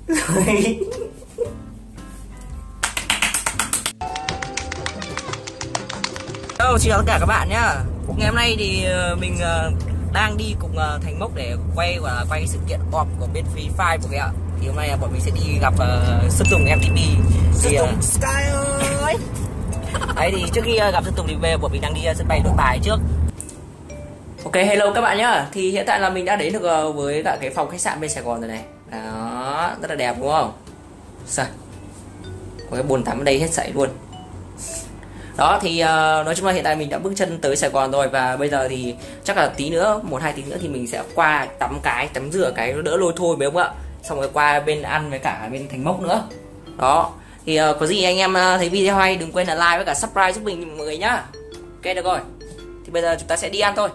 Hello, xin chào tất cả các bạn nhá. Ngày hôm nay thì mình đang đi cùng Thành Mốc để quay cái sự kiện họp của bên Free Fire của ạ. Thì hôm nay bọn mình sẽ đi gặp Sơn Tùng MTP. Thì Sky ơi. Đấy thì trước khi gặp Sơn Tùng thì về bọn mình đang đi sân bay Nội Bài trước. Ok, hello các bạn nhá. Thì hiện tại là mình đã đến được với cả cái phòng khách sạn bên Sài Gòn rồi này. Đó, rất là đẹp đúng không? Sao? Có cái bồn tắm ở đây hết sảy luôn. Đó thì nói chung là hiện tại mình đã bước chân tới Sài Gòn rồi. Và bây giờ thì chắc là tí nữa, 1-2 tiếng nữa thì mình sẽ qua tắm rửa cái đỡ lôi thôi mấy ông ạ. Xong rồi qua bên ăn với cả bên Thành Mốc nữa. Đó thì có gì anh em thấy video hay đừng quên là like với cả subscribe giúp mình mọi người nhá. Ok được rồi. Thì bây giờ chúng ta sẽ đi ăn thôi.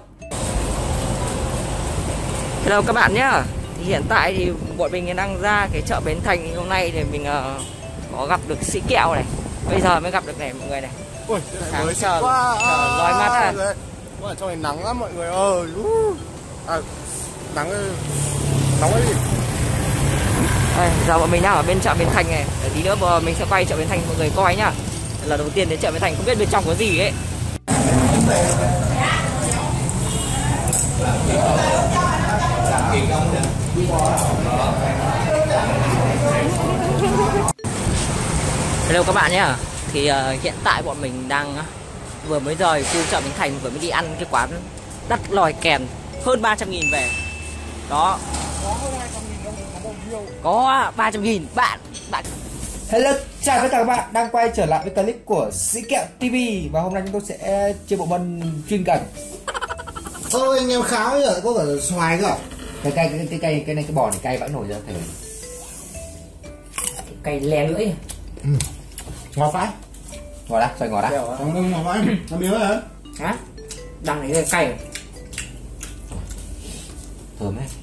Hello các bạn nhá. Thì hiện tại thì bọn mình đang ra cái chợ Bến Thành. Hôm nay thì mình có gặp được Sĩ Kẹo này. Bây giờ mới gặp được này mọi người này. Ui, mới chờ lòi mắt à. Ở trong này nắng lắm mọi người ơi. Nắng cái gì? Giờ bọn mình đang ở bên chợ Bến Thành này. Để tí nữa mình sẽ quay chợ Bến Thành mọi người coi nhá. Lần đầu tiên đến chợ Bến Thành không biết bên trong có gì ấy. Hello các bạn nhé. Thì hiện tại bọn mình đang vừa mới rời khu chợ Bến Thành, vừa mới đi ăn cái quán đắt lòi kèn hơn 300.000 về. Đó. Có 300.000 bạn. Hello, chào tất cả các bạn đang quay trở lại với clip của Sĩ Kẹo TV. Và hôm nay chúng tôi sẽ chơi bộ môn chuyên cần. Ôi anh em kháo giờ có cả xoài cơ. Cái này cái bò này cay vãi nổi ra thầy. Cay lè lưỡi. Ngọt phải. Ngọt đã, xoài ngọt đã. Không ngọt phải. Nó miếng hả? Hả? Đằng này cay. Thơm đấy.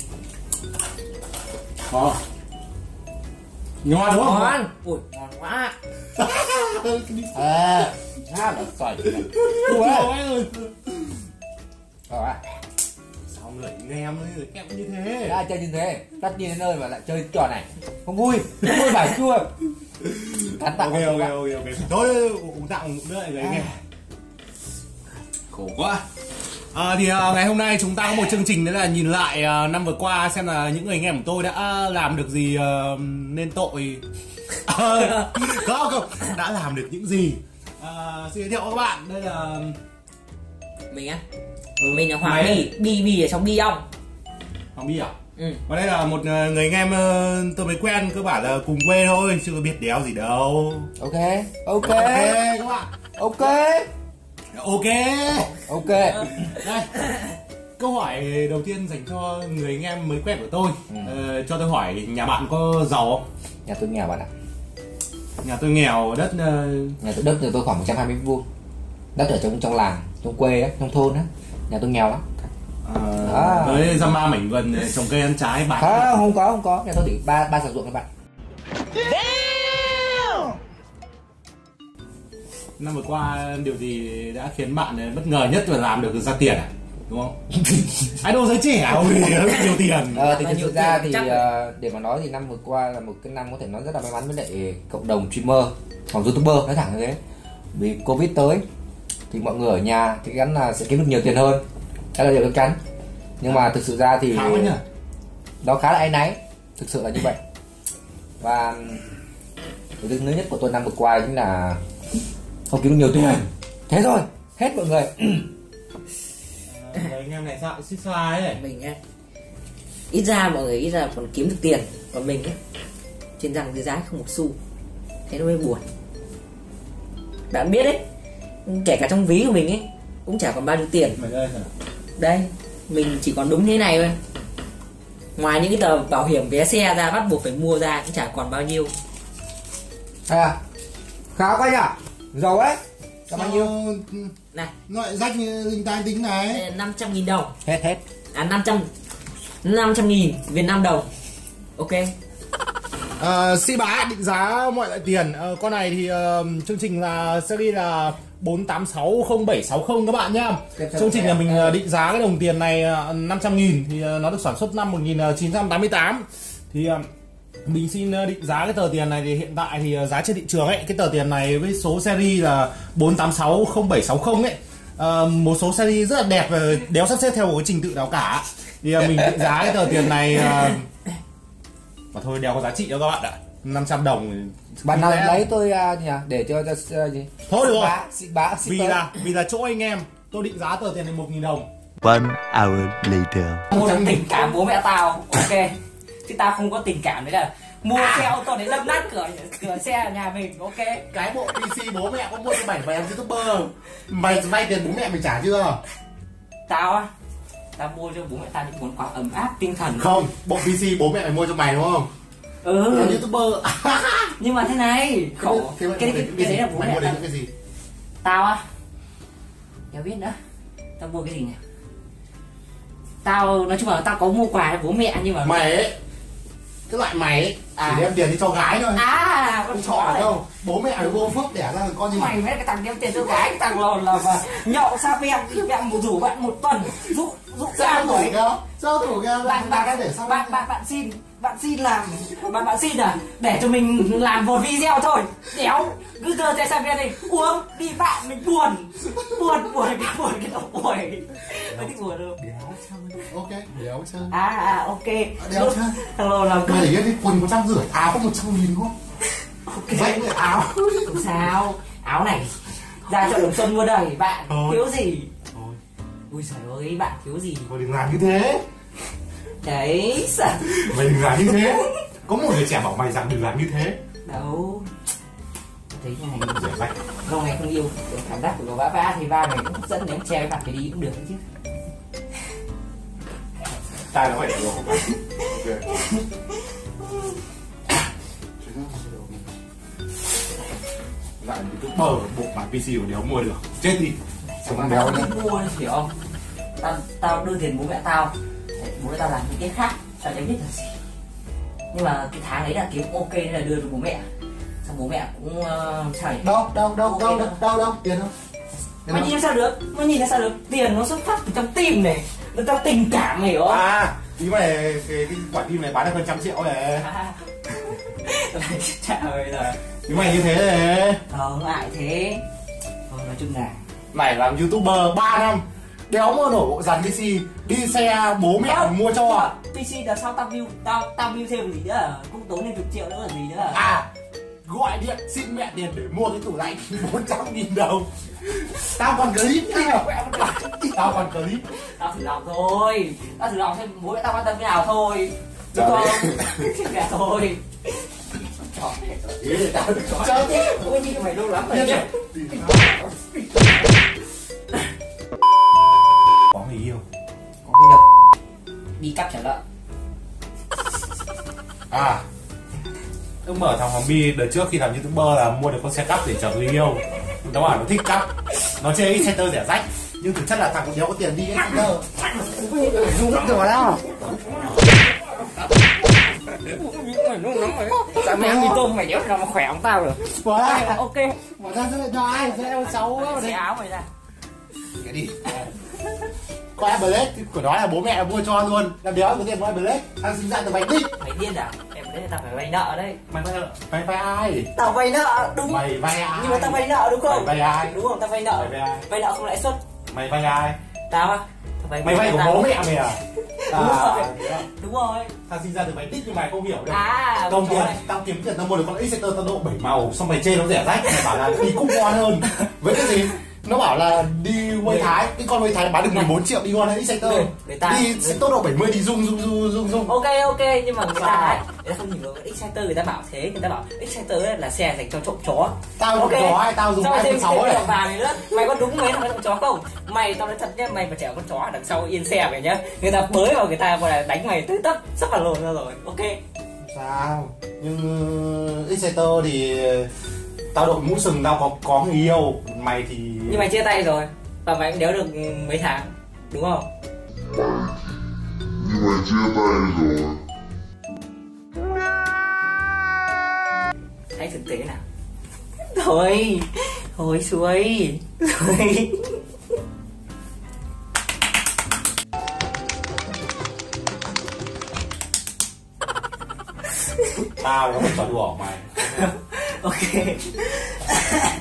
Ngon đúng không? Ngon. Ui, ngon quá. Là xoài. Sao người anh em ơi, em như thế. Đã chơi như thế, tất nhiên đến nơi mà lại chơi trò này không vui phải chua. Cắn tặng. Ok. Thôi uống tặng nữa lại anh em. Khổ quá. Thì ngày hôm nay chúng ta có một chương trình đấy là nhìn lại năm vừa qua xem là những người anh em của tôi đã làm được gì nên tội. Không, đã làm được những gì. Xin giới thiệu các bạn, đây là Mình á. Mình là Hoàng Bi ở trong Bi ong. Hoàng Bi à? Ừ. Và đây là một người anh em tôi mới quen, cơ bản là cùng quê thôi, chưa có biết đéo gì đâu. Ok các bạn. Ok. Đây, câu hỏi đầu tiên dành cho người anh em mới quen của tôi. Cho tôi hỏi nhà bạn có giàu không? Nhà tôi nghèo bạn ạ. Nhà tôi nghèo, đất Nhà tôi đất thì tôi khoảng 120 m². Đất ở trong làng, trong quê á, trong thôn á. Nhà tôi nghèo lắm. Tới dăm ba mảnh vườn trồng cây ăn trái bán. Không có. Nhà tôi chỉ ba sạc ruộng các bạn. Năm vừa qua điều gì đã khiến bạn bất ngờ nhất và làm được ra tiền à? Đúng không? Idol giới trẻ nhiều tiền. Thì thực ra thì để mà nói thì năm vừa qua là một cái năm có thể nói rất là may mắn với lại cộng đồng streamer, hoặc youtuber nói thẳng như thế. Vì Covid tới thì mọi người ở nhà thì gắn là sẽ kiếm được nhiều tiền hơn. Đó là điều chắc chắn. Nhưng mà thực sự ra thì nó khá là áy náy, thực sự là như vậy. Và cái thứ nhất của tôi năm vừa qua chính là không kiếm được nhiều tiền. Thế thôi, hết mọi người. Anh em này sao xích xoa ấy. Mình á, ít ra mọi người còn kiếm được tiền, còn mình á trên răng dưới rái không một xu, thế nó mới buồn. Bạn biết đấy, kể cả trong ví của mình ấy cũng chả còn bao nhiêu tiền. Đây mình chỉ còn đúng thế này thôi, ngoài những cái tờ bảo hiểm vé xe ra bắt buộc phải mua ra cũng chả còn bao nhiêu. Khá quá nhỉ, giàu ấy. Bao nhiêu này, loại rách như linh tai tính này. 500.000 đồng. Hết 500.000 Việt Nam đồng. Ok. Sĩ Bá định giá mọi loại tiền. Con này thì chương trình là series là 4860760 các bạn nhá. Chương trình là mình định giá cái đồng tiền này 500.000 thì nó được sản xuất năm 1988. Thì Mình xin định giá cái tờ tiền này thì hiện tại thì giá trên thị trường ấy, cái tờ tiền này với số series là 4860760 ấy, một số series rất là đẹp và đéo sắp xếp theo một cái trình tự nào cả. Thì mình định giá cái tờ tiền này mà thôi đéo có giá trị đâu các bạn ạ. 500 đồng. Bạn nào lấy tôi nhỉ, để cho gì? Thôi được rồi. Vì là chỗ anh em, tôi định giá tờ tiền này 1.000 đồng. 1 hour later. Mua được tình cảm bố mẹ tao, ok. Chứ tao không có tình cảm đấy là mua xe ô tô để đâm nát cửa xe nhà mình, ok. Cái bộ PC bố mẹ có mua cho mày và em YouTuber. Mày vay tiền bố mẹ mày trả chưa? Tao mua cho bố mẹ tao những món quà ấm áp tinh thần. Không, bộ PC bố mẹ mày mua cho mày đúng không? Ừ. Em YouTuber. Nhưng mà thế này, khổ. Cái đấy là bố mày mẹ mua tao. cái gì? Tao Đéo biết nữa. Tao mua cái gì nhỉ? Tao nói chung là tao có mua quà cho bố mẹ nhưng mà Mày ấy, cái loại mày ấy chỉ đem tiền đi cho gái thôi. Con chó chó này. đâu, bố mẹ mày vô phước đẻ ra con như Mày mới là cái thằng đem tiền cho gái, cái thằng lòn là mà nhậu sao em rủ bạn một tuần, rủ sao ra tuổi rồi. cơ? Sao tuổi cơ? Bạn xin làm, bạn xin để cho mình làm một video thôi. Đéo cứ giờ chạy sang bên này uống đi bạn mình buồn cái đầu buồn. Mày thích buồn không? Ok, đéo chơi. Ok. Đéo chơi. Thằng lòn là Mày để cái quần 150, áo có 100.000 không? ok. Vậy người áo. Không sao, áo này ra chợ Đồng Xuân mua đầy bạn. Thôi. Thiếu gì? Thôi, Ui trời ơi, bạn thiếu gì? thôi đừng làm như thế. Đấy, sợ. Mày đừng làm như thế. Có một người trẻ bảo mày rằng đừng làm như thế. Đâu. Thấy như này, Rẻ rách. lâu ngày không yêu, cảm giác của nó vã thì va mày cũng hấp dẫn, nếu treo cái mặt cái đi cũng được đấy chứ. Tai nó phải được rồi. Ok. Lại YouTuber bộ bản PC của đéo mua được. Chết đi. Mà tao không mua hiểu không? Tao đưa tiền bố mẹ tao, bố mẹ tao làm những cái khác, tao chẳng biết là gì. Nhưng mà cái tháng đấy là kiếm ok nên là đưa cho bố mẹ. Xong bố mẹ cũng sao nhỉ? Đâu, tiền đâu? Mà nhìn sao được? Mà nhìn sao được? Tiền nó xuất phát từ trong tim này, từ trong tình cảm này hiểu không? Ý mày cái quả tim này bán được hơn 100 triệu này. Chà ơi rồi. Ý mày như thế này. Không ngại thế. Thôi nói chung là Mày làm YouTuber 3 năm, đéo mua nổi bộ dàn PC, đi xe bố mẹ mua cho. PC là sao tao view thêm gì nữa, cũng tốn lên chục triệu nữa là gì nữa. Gọi điện xin mẹ tiền để mua cái tủ lạnh 400.000 đồng. Tao còn clip nha. Tao còn clip. Tao thử lòng thôi. Tao thử lòng xem bố mẹ tao quan tâm cái nào thôi. Đúng không? Dạ thôi. Trời ơi, ôi nhìn mày lâu lắm rồi nhá. Có người yêu. Có cái độc. Đi cắp trả lợn. Ông mở thằng Hoàng Bi đợt trước khi làm YouTuber là mua được con xe cắp để chở người yêu. Nó bảo nó thích cắp. Nó chê Exciter rẻ rách. Nhưng thực chất là thằng cũng đéo có tiền đi Exciter. Rung lắm rồi đó. Mày nung lắm rồi. Sao mày ăn mì tôm mày đéo nào mà khỏe ông tao rồi. Ok. Bỏ ra cho ai? Xe xấu quá. Xe áo mày ra. Cái đi. Có Blade của nó là bố mẹ mua cho luôn. Làm đéo có tiền mua Blade. Thằng sinh ra từ bánh đích. Mày điên à? Em đấy tao phải vay nợ đấy. Mày vay ai? Tao vay nợ đúng. Mày vay ai? Nhưng mà tao vay nợ đúng không? Mày vay ai? Đúng không? Tao vay nợ. Mày vay ai? Vay nợ không lãi suất. Mày vay ai? Tao á? Mày vay của bố mẹ mày à? Đúng rồi. Thằng sinh ra từ bánh đích nhưng mày không hiểu đâu. Đồng tiền, tao kiếm tiền tao mua được con Exciter tao độ 7 màu, xong mày chê nó rẻ rách, mày bảo là đi cúc ngon hơn. Với cái gì? Nó bảo là đi quay Thái, cái con quay Thái bán được 14 triệu đi ngon hơn Exciter. Đi tốc độ 70 thì rung. Ok, nhưng mà người ta không nhìn vào Exciter, người ta bảo thế, người ta bảo Exciter là xe dành cho trộm chó. Tao trộm chó hay tao dùng iPhone 6 này. Mày có đúng mấy thằng trộm chó không? Mày tao nói thật nhá, mày mà chèo con chó đằng sau yên xe mày nhá. Người ta bới vào người ta gọi là đánh mày tới tấp, sắp vào lồn ra rồi. Ok. Sao? Nhưng Exciter thì tao đội mũ sừng, tao có người yêu, mày thì nhưng mày chia tay rồi và mày cũng đéo được mấy tháng đúng không? Nhưng mày chia tay rồi. Hãy thực tế nào. Thôi xuôi thôi. tao có một trò đùa của mày. Ok.